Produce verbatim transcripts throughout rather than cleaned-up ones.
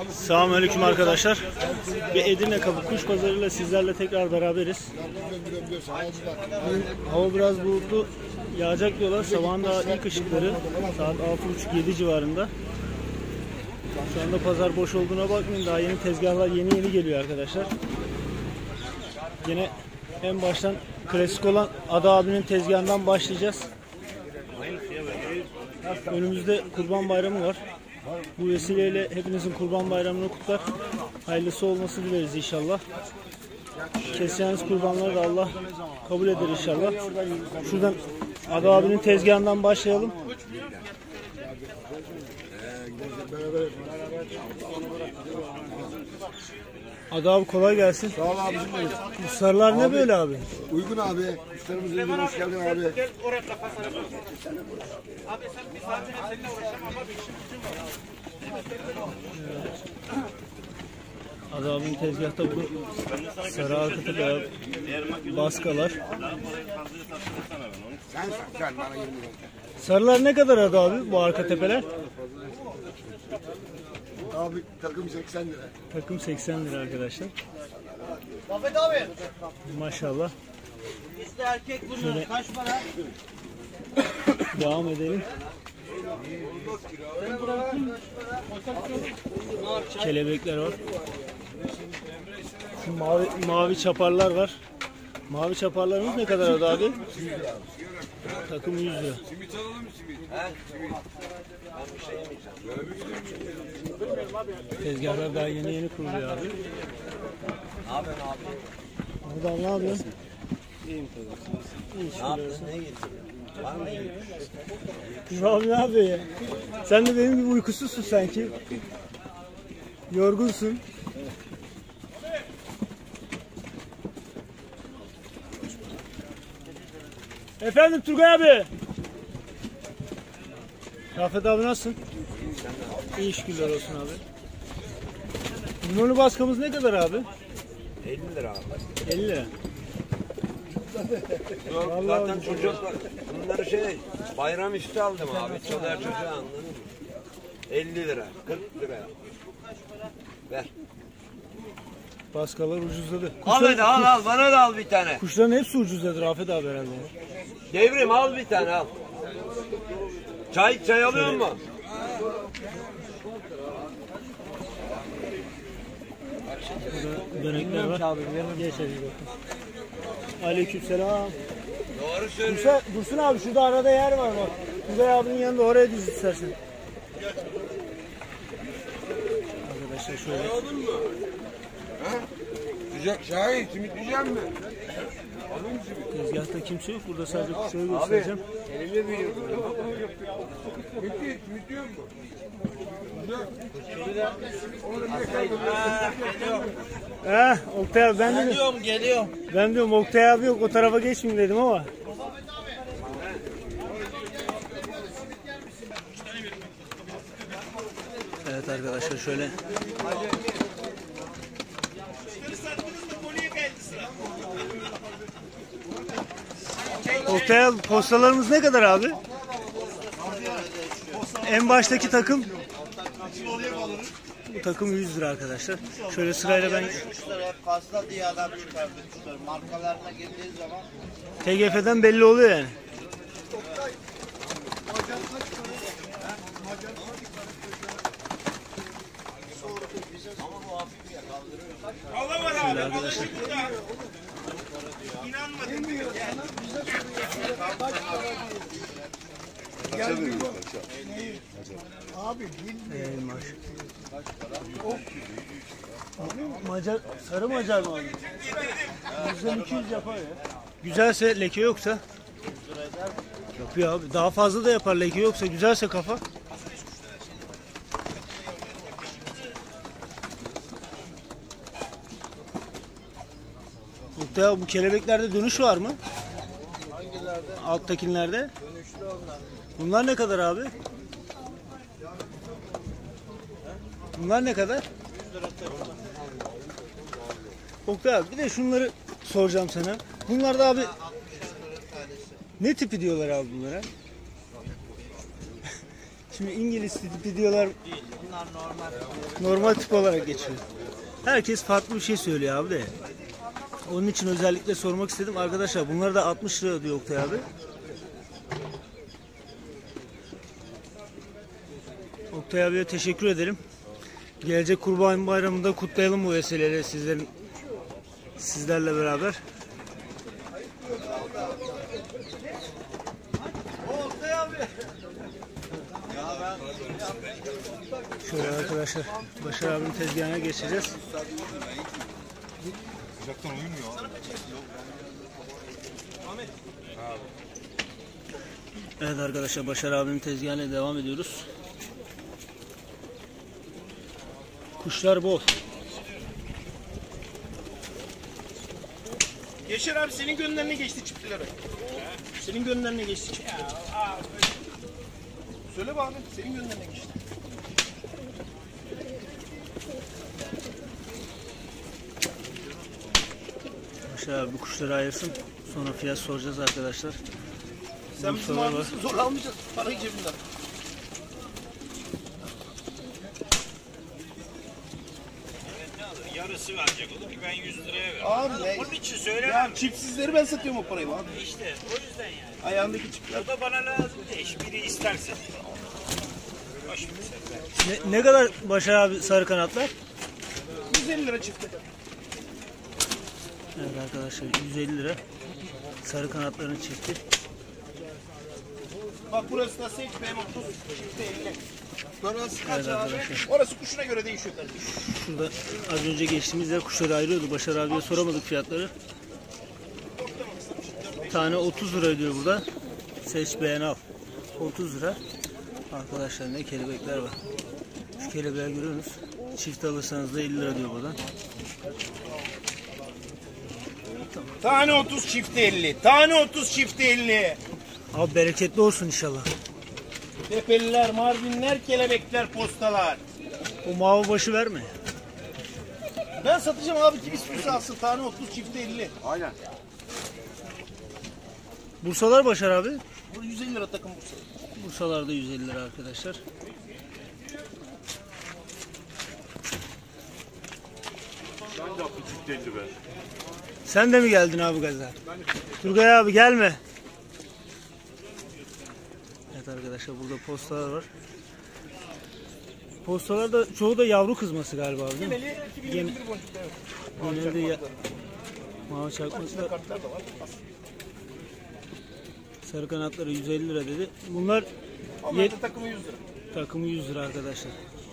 Selamünaleyküm arkadaşlar. Bir Edirne Kapı Kuş Pazarı'yla sizlerle tekrar beraberiz. Hava biraz bulutlu, yağacak diyorlar. Sabahın daha ilk ışıkları saat altı buçuk yedi civarında. Şu anda pazar boş olduğuna bakmayın. Daha yeni tezgahlar yeni yeni geliyor arkadaşlar. Yine en baştan klasik olan Ada abinin tezgahından başlayacağız. Önümüzde Kurban Bayramı var. Bu vesileyle hepinizin Kurban Bayramı'nı kutlar. Hayırlısı olması dileriz inşallah. Keseceğiniz kurbanları da Allah kabul eder inşallah. Şuradan Ada abinin tezgahından başlayalım. Ada abi kolay gelsin. Sağ ol abicim. Kuşlarlar abi, ne böyle abi? Uygun abi. Kuşlarımız uygun. Hoş geldin abi. Gel oraya kafasına koy. Abi sen bir saatine seninle uğraşamam ama bir işim gücüm var. Ada abinin tezgahta bu sarı arkada da baskalar. Sen sen bana yirmi lira. Sarılar ne kadar Ada abi bu arka tepeler? Abi takım seksen lira. Takım seksen lira arkadaşlar. Ahmet abi. Maşallah. İşte erkek bunlar kaç para? Devam edelim. Kelebekler var. Şu mavi, mavi çaparlar var. Mavi çaparlarımız ne kadar Ada abi? Takım yüz lira. Simit alalım mı simit? Tezgahlar daha yeni yeni kuruluyor abi. Abi abi. Burada ne yapıyorsun? İyiyim tabii. Ne yapıyorsun? Ne getiriyorsun? Var mı iyi? Abi ne yapıyor ya? Sen de benim gibi uykusuzsun sanki. Yorgunsun. Efendim Turgay abi. Rafet abi nasılsın? İyi şükürler olsun abi. Limonu baskamız ne kadar abi? elli lira abi. elli lira. Yok, Vallahi zaten çocuk bunları şey bayram üstü aldım abi. Çocuğa çocuğa anladın mı? elli lira, kırk lira. Ver. Baskalar ucuzladı. Al hadi al al bana da al bir tane. Kuşların hepsi ucuzladı Rafet abi herhalde. Devrim al bir tane al. Çay çay alıyor mu? Burada dönekler var. Geç hadi bakın. Aleykümselam. Doğru söylüyor. Dursun, Dursun abi şurada arada yer var bak. Turgay abinin yanında oraya düz istersen. Arkadaşlar şöyle. Aldın mı? Ha? Sıcak Şahin simit yiyecek mi? Alayım simit. Tezgahta kimse yok. Burada sadece kuşları göstereceğim. Elimde bir Bitti, simit yiyor mu? Heh, Oktay abi ben dedim. Geliyorum geliyorum. Ben diyorum Oktay abi yok o tarafa geçmeyeyim dedim ama. Evet arkadaşlar şöyle. Oktay abi postalarımız ne kadar abi? En baştaki takım. Bu takım yüz lira arkadaşlar. Şöyle sırayla ben Kuşlar hep fazla diye adam çıkardı kuşlar. Markalarına girdiği zaman. T G F'den belli oluyor yani. Şöyle arkadaşlar. Abi Ey maş. Macar, sarı Macar mı abi? yüzden iki yüz yapar ya. Güzelse leke yoksa. Yapıyor abi. Daha fazla da yapar leke yoksa. Güzelse kafa. Oktay abi bu kelebeklerde dönüş var mı? Hangilerde? Alttakilerde. Dönüşlü onlar. Bunlar ne kadar abi? Bunlar ne kadar? Oktay abi bir de şunları soracağım sana. Bunlar da abi ne tipi diyorlar abi bunlara? Şimdi İngiliz tipi diyorlar. Normal tip olarak geçiyor. Herkes farklı bir şey söylüyor abi de. Onun için özellikle sormak istedim. Arkadaşlar bunlar da altmış lira diyor Oktay abi. Oktay abiye teşekkür ederim. Gelecek Kurban Bayramı'nda kutlayalım bu vesileyle sizlerin sizlerle beraber. Şöyle arkadaşlar Başar abinin tezgahına geçeceğiz. Evet arkadaşlar Başar abinin tezgahına devam ediyoruz. Kuşlar bol. Yaşar abi senin gönüllerine geçti çiftlileri. Senin gönüllerine geçti çiftlileri. Söyle be abi senin gönüllerine geçti. Başar abi bu kuşları ayırsın. Sonra fiyat soracağız arkadaşlar. Sen bizim abimizi zor almayacaksın parayı cebinden. Yarısı verecek olur ki ben yüz liraya veririm. Abi ne? Onun için söylemem. Ya çipsizleri ben satıyorum o parayı abi. İşte o yüzden yani. Ayağındaki çipler. O da bana lazım değil. Biri isterse. Hoş bir sefer. Ne, ne kadar Başar abi sarı kanatlar? yüz elli lira çifti. Evet arkadaşlar yüz elli lira. Sarı kanatların çifti. Bak burası da seç B otuz çifti elli. Burası kaç Evet abi? arkadaşlar. Orası kuşuna göre değişiyor kardeşim. Şurada az önce geçtiğimiz yer kuşları ayırıyordu. Başar abiye soramadık fiyatları. Tane otuz lira ödüyor burada. Seç beğen al. otuz lira. Arkadaşlar ne kelebekler var. Şu kelebekler görüyorsunuz. Çift alırsanız da elli lira diyor buradan. Tane otuz çifti elli. Tane otuz çifti elli. Abi bereketli olsun inşallah. Tepeliler, mardinler, kelebekler, postalar. O mavi başı verme. Ben satacağım abi kim istiyorsa alsın. Tane otuz çifti elli. Aynen. Bursalar Başar abi. Bu yüz elli lira takım Bursa. Bursalarda yüz elli lira arkadaşlar. Sen de mi geldin abi gaza? Turgay abi gelme. Evet arkadaşlar burada postalar var. Postalarda çoğu da yavru kızması galiba değil mi? Gemeli iki bin yirmi bir boncukta evet. Genelde ya... Mavi çakması da Kartlar da var. sarı kanatları yüz elli lira dedi. Bunlar Onlar da takımı yüz lira. takımı yüz lira arkadaşlar.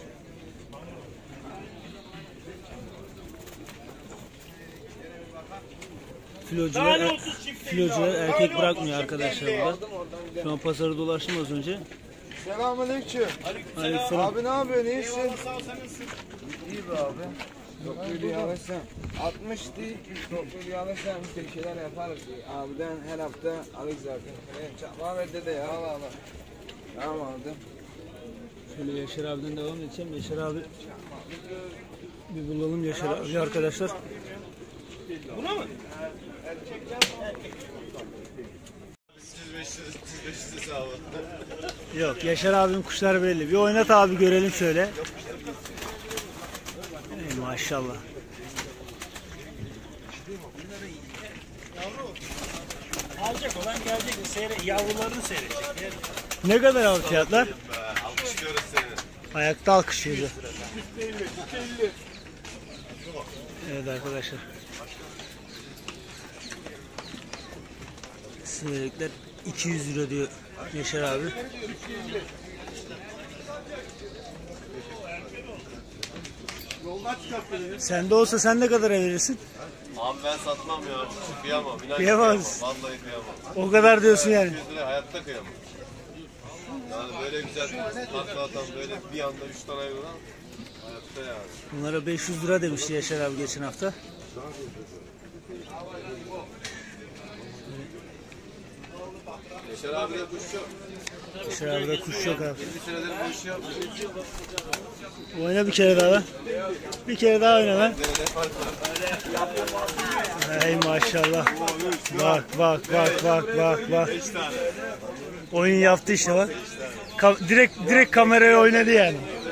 Filocular, er, filocular erkek bırakmıyor arkadaşlar burada. Şu an pazarı dolaştım az önce. Selamünaleyküm. Aleykümselam. Abi ne yapıyorsun? İyisin? Sağ ol sen nasılsın? İyi be abi. Topluyu alırsam altmış değil. Topluyu alırsam bir şeyler yaparız. Abiden her hafta alırız zaten. Çakma verdi de ya. Allah Allah. Tamam aldım. Şöyle Yaşar abiden devam edeceğim. Yaşar abi bir bulalım Yaşar abi arkadaşlar. Buna mı? Yok Yaşar abinin kuşları belli. Bir oynat abi görelim şöyle. Ey maşallah. Alacak olan gelecek. Seyre, yavrularını seyredecek. Ne kadar abi fiyatlar? Alkışlıyoruz seni. Ayakta alkışlıyordu. Evet arkadaşlar. Seyrekler iki yüz lira diyor Yaşar abi. Sende olsa sen ne kadar verirsin? Abi ben satmam ya. Kıyamam. İnan Kıyamaz. kıyamam. Vallahi kıyamam. O kadar diyorsun yani. iki yüz liraya hayatta kıyamam. Yani böyle güzel takla atan böyle bir anda üç tane hayvan hayatta yani. Bunlara beş yüz lira demişti Yaşar abi geçen hafta. Yaşar abi de kuş yok. Yaşar abi de kuş yok abi. yirmi senedir bu işi yapıyor. Oyna bir kere daha lan. Bir kere daha oyna lan. Hey maşallah. Bak bak bak bak bak bak. Oyun yaptı işte bak. Ka- direkt direkt kameraya oynadı yani.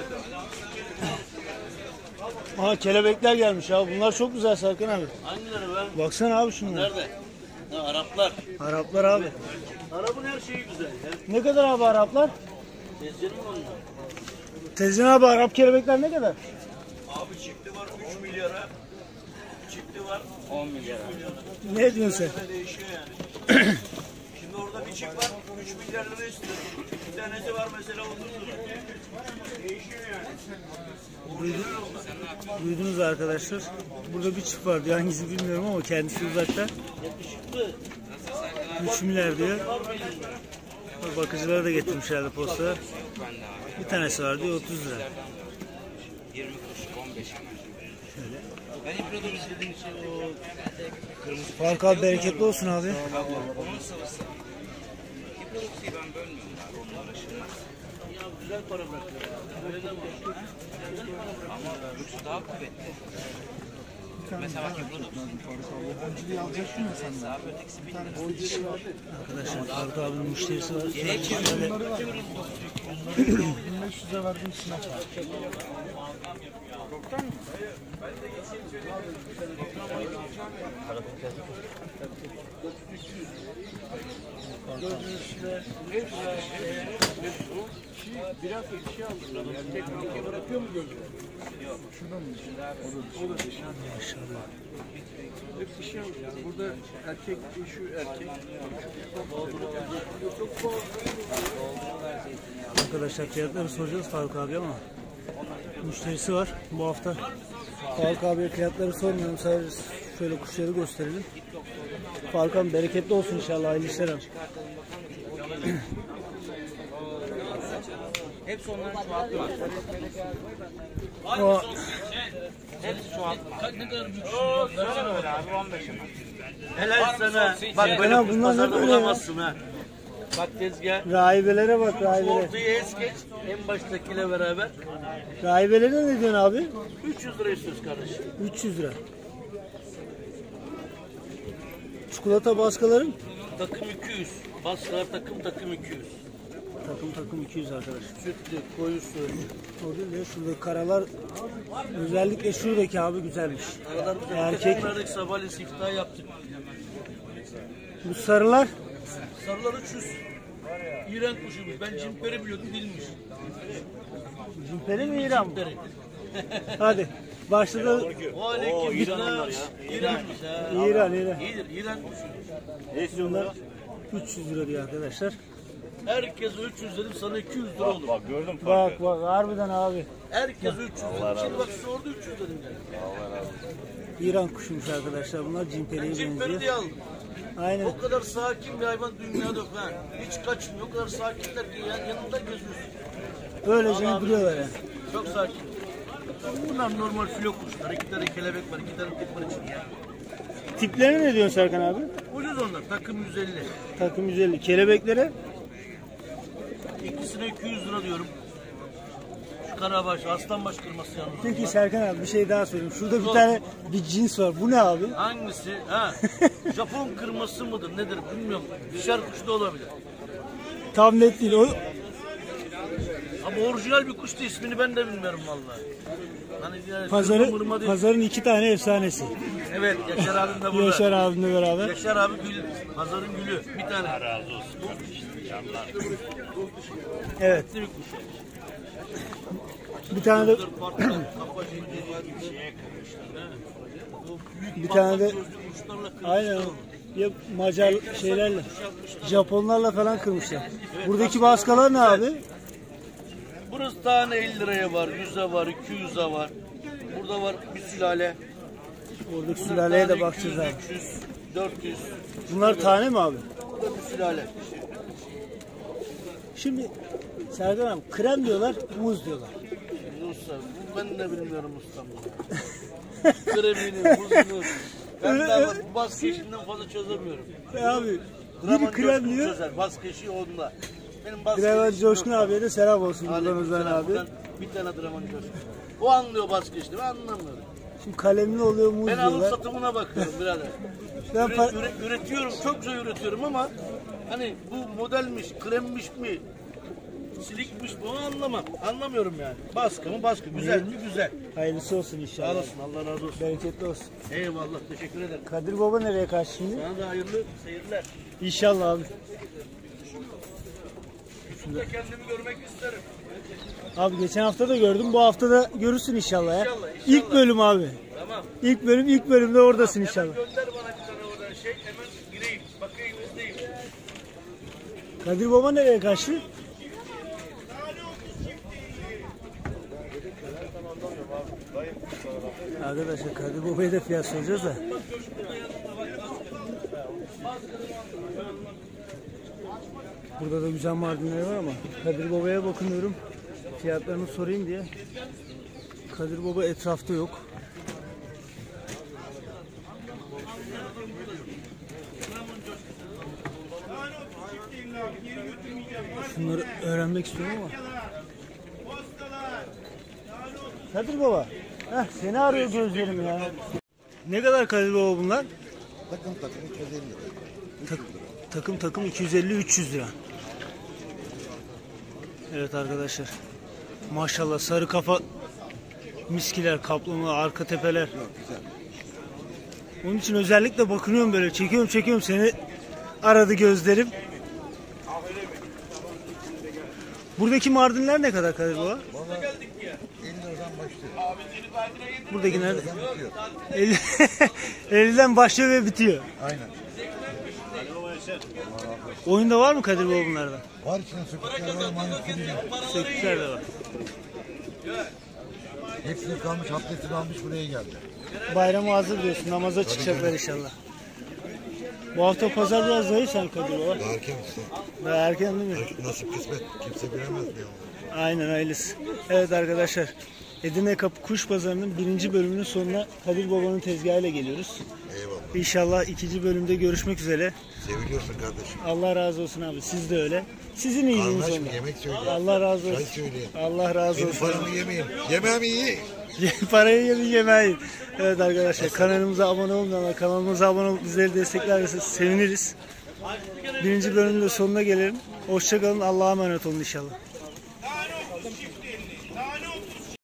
Aha kelebekler gelmiş ya. Bunlar çok güzel Serkan abi. Hangileri be? Baksana abi şunlara. Nerede? Ha, Araplar. Araplar abi. Arap'ın her şeyi güzel ya. Ne kadar abi Araplar? Tezcanı mı onlar? Tezcan abi Arap kelebekler ne kadar? Abi çifti var üç milyara. Çifti var on milyar. Ne diyorsun sen? değişiyor yani. Şimdi orada bir çift var üç milyar lira istiyor. Bir tanesi var mesela otuz lira. Değişiyor yani. Duydunuz arkadaşlar. Burada bir çift var diyor. Hangisi bilmiyorum ama kendisi uzakta. Yakışıklı. üç milyar diyor. Bak, bakıcıları da getirmişlerdi postaya. Bir tanesi var diyor otuz lira. yirmi kuruş, on beş. Şöyle. Ben İbrahim istediğim şey o kırmızı. Fark abi bereketli olsun abi. Onun sıvısı. İbrahim'i ben bölmüyorum abi. Onun uğraşılmaz. Ya güzel para bırakıyor. Öyle de var. Ama lüksü daha kuvvetli. Mesela bak İbrahim. Abi ötekisi bin lira. Arkadaşlar Faruk abinin müşterisi var. Şöyle bin beş yüze verdim sinek. Biraz bir şey aldım. Teknik bırakıyor mu gözü? Yok. Şuradan mı? O da dişi. maşallah. Hep bir şey aldım. Burada erkek, şu erkek. Arkadaşlar fiyatları soracağız Faruk abi ama müşterisi var bu hafta. Faruk abiye fiyatları sormuyorum, sadece şöyle kuşları gösterelim. Faruk abi bereketli olsun inşallah, hayırlı işler abi. Hepsi onların çoğaltı var. O, Hepsi çoğaltı var. Ne kadar büyük. Versene öyle abi on beşe. Helal sana. Bak Ya böyle kuş bunlar ne pazarda böyle bulamazsın ha. Bak tezgah. rahibelere bak, rahibelere. Ortayı es geç. En baştakiyle beraber. Rahibelere ne diyorsun abi? üç yüz lira istiyoruz kardeşim. üç yüz lira. Çikolata baskaların Takım iki yüz. Baskılar takım takım iki yüz. takım takım iki yüz arkadaşlar. Sütlü, koyusu. O değil de şurada karalar, özellikle şuradaki abi güzelmiş. Aralar güzel. Erkek. Erkek. Sabahleyin siftah yaptık. Bu sarılar Sarılar üç yüz. İran kuşuymuş. Ben cimperi biliyordum, değilmiş. cimperi mi İran mı? Cimperi. Hadi başladı. O aleyküm İran onlar ya. İranmış ha. İran, İran. İyidir, İran kuşu. Bunlar üç yüz lira diyor arkadaşlar. Herkese üç yüz dedim, sana iki yüz lira oldu. Bak bak harbiden abi. Herkese üç yüz dedim. Şimdi bak sordu üç yüz dedim yani. İran kuşuymuş arkadaşlar. Bunlar Ben cimperiye cimperi benziyor. diye aldım. Aynen. O kadar sakin bir hayvan dünyada yok ha. Hiç kaçmıyor. O kadar sakinler ki yan- yanında geziyorsun. Böylece duruyorlar yani. Çok sakin. Bunlar normal filo kuşlar. İki tane kelebek var, iki tane tek var içinde. Tiplerine ne diyorsun Serkan abi? Ucuz onlar. Takım yüz elli. Takım yüz elli. Kelebeklere İkisine iki yüz lira diyorum. Şu karabaş, aslanbaş kırması yalnız. peki Serkan abi bir şey daha söyleyeyim. Şurada bir tane bir cins var. Bu ne abi? Hangisi? Ha? Japon kırması mıdır nedir bilmiyorum. Dişer kuş da olabilir. Tam net değil. O Ama orijinal bir kuş da ismini ben de bilmiyorum vallahi. Hani yani pazarı, kırma mırma değil. pazarın iki tane efsanesi. Evet, Yaşar abim de burada. Yaşar abimle beraber. Yaşar abi gül, pazarın gülü. Bir tane. Razı olsun. Canlar. Evet. Bir kuş. Bir tane de Farklı, kafa şimdi şeye O büyük Bir tane de- patlak gözlü kuşlarla kırmışlar aynen onu. ya Macar şeylerle, Japonlarla falan kırmışlar. Buradaki baskalar ne abi? Burası tane elli liraya var, yüze var, iki yüze var. Burada var bir sülale. Buradaki Bunlar sülaleye de tane bakacağız abi. iki yüz, üç yüz, dört yüz. Bunlar tane mi abi? Bu da bir sülale. Şimdi Serkan abi krem diyorlar, muz diyorlar. Şimdi usta, bu ben de bilmiyorum ustam. Kremini, buzunu. Ben de bu baskı işinden fazla çözemiyorum. E abi biri Draman krem Coşkun diyor. çözer, baskı işi onda. Benim baskı Draman işim Coşkun yok. abiye de selam olsun buradan Aleyküm Özen selam. abi. Buradan Bir tane Draman Coşkun. O anlıyor baskı işini, ben anlamıyorum. Şimdi kalemli oluyor, muz Ben alım diyorlar. satımına bakıyorum birader. Ben Üre- pa- üre- üretiyorum, çok güzel üretiyorum ama hani bu modelmiş, kremmiş mi? silikmiş bu anlamam. Anlamıyorum yani. Baskı mı baskı. Güzel mi güzel. Hayırlısı olsun Sağ inşallah. olasın. Allah razı olsun. Bereketli olsun. Eyvallah. Teşekkür ederim. Kadir Baba nereye kaçtı şimdi? Sana da hayırlı seyirler. İnşallah abi. Şurada kendimi görmek isterim. Abi geçen hafta da gördüm. Bu hafta da görürsün inşallah ya. İnşallah, inşallah. İlk bölüm abi. Tamam. İlk bölüm ilk bölümde oradasın inşallah. Gönder bana bir tane oradan şey. Hemen gireyim. Bakayım izleyeyim. Kadir Baba nereye kaçtı? Arkadaşlar Kadir Baba'ya da fiyat soracağız da. Burada da güzel mardinler var ama Kadir Baba'ya bakınıyorum. Fiyatlarını sorayım diye. Kadir Baba etrafta yok. Şunları öğrenmek istiyorum ama. Kadir Baba. Heh, seni arıyor gözlerim ya. Ne kadar Kadir Baba bunlar? Takım takım iki yüz elli lira. Tak, takım takım iki yüz elli üç yüz lira. Evet arkadaşlar. Maşallah sarı kafa miskiler, kaplama, arka tepeler. Onun için özellikle bakınıyorum böyle. Çekiyorum çekiyorum seni aradı gözlerim. Buradaki mardinler ne kadar Kadir Baba? elli liradan başlıyor. Buradaki nerede? Bitiyor. elli elliden başlıyor ve bitiyor. Aynen. Oyunda var mı Kadir Baba bunlardan? Var içinde sökükler var, manyaklı değil. Sökükler de var. Hepsini kalmış, haftasını almış buraya geldi. Bayramı hazır diyorsun. Namaza çıkacaklar inşallah. Bu hafta pazar biraz zayıf sen Kadir Baba. Daha erken misin? Daha erken değil mi? Nasip kısmet. Kimse bilemez mi ya? Aynen öylesi. Evet arkadaşlar. Edirne Kapı Kuş Pazarı'nın birinci bölümünün sonuna Kadir Baba'nın tezgahıyla geliyoruz. Eyvallah. İnşallah ikinci bölümde görüşmek üzere. Seviliyorsun kardeşim. Allah razı olsun abi. Siz de öyle. Sizin iyiliğiniz Anlaş mı? onda. Yemek söyle. Allah razı Çay olsun. söyleyeyim. Allah razı Benim olsun. paramı yemeyeyim. Yemeğimi iyi. Parayı yemin yemeyin. Evet arkadaşlar kanalımıza abone olmayanlar kanalımıza abone olup bizleri desteklerseniz seviniriz. Birinci bölümün de sonuna gelelim. Hoşça kalın. Allah'a emanet olun inşallah.